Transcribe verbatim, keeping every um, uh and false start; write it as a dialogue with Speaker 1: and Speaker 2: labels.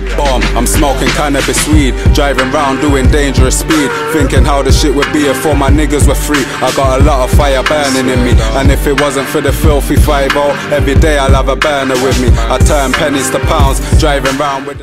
Speaker 1: Bomb, I'm smoking cannabis weed, driving round doing dangerous speed, thinking how the shit would be if all my niggas were free. I got a lot of fire burning in me, and if it wasn't for the filthy five oh, every day I'll have a burner with me. I turn pennies to pounds, driving round with the